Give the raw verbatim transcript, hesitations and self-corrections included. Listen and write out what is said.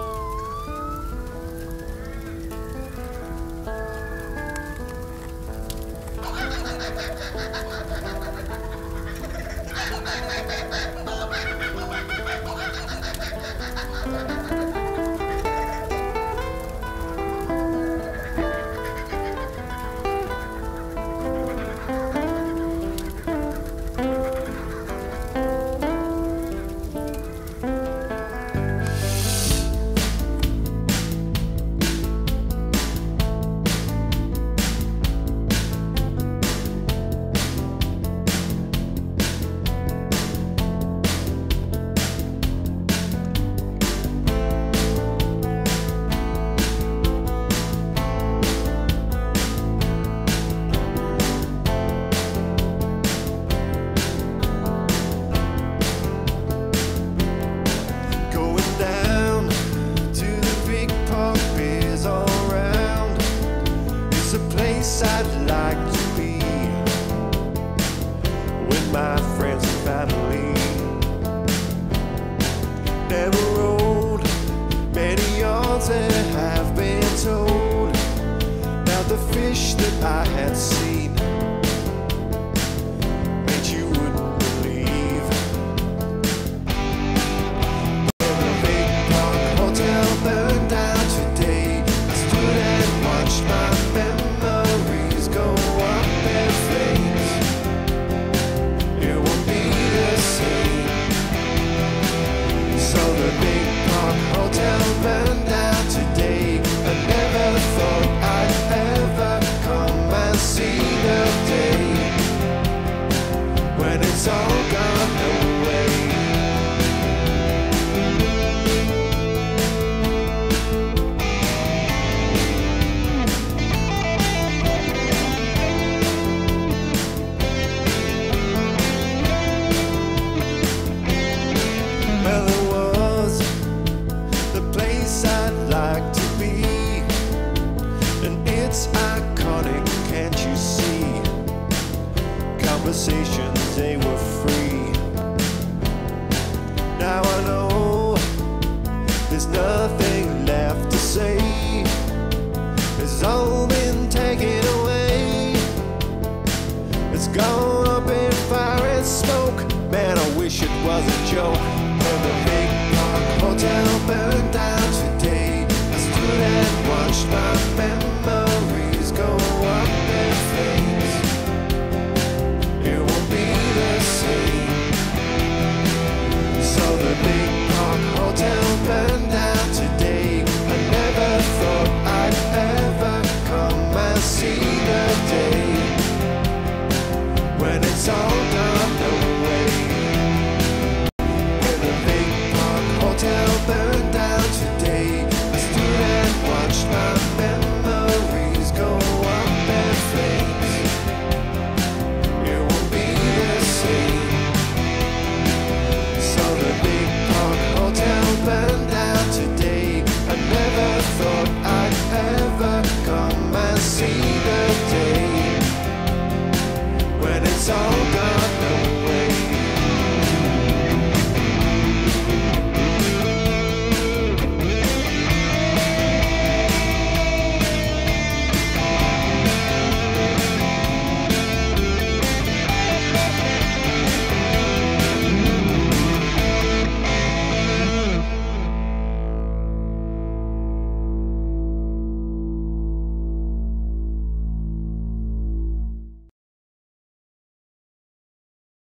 I'd like to be with my friends and family. Never rode many yards that have been told about the fish that I had seen that you wouldn't believe. When the big park hotel burned down today, I stood and watched my memories go up in flames. It won't be the same. So the big park hotel burned down today. I never thought I'd ever come and see the day when it's all gone away. Well, it was the place I'd like to be, and it's iconic, can't you see? Conversations, they were free. Now I know there's nothing left to say. It's all been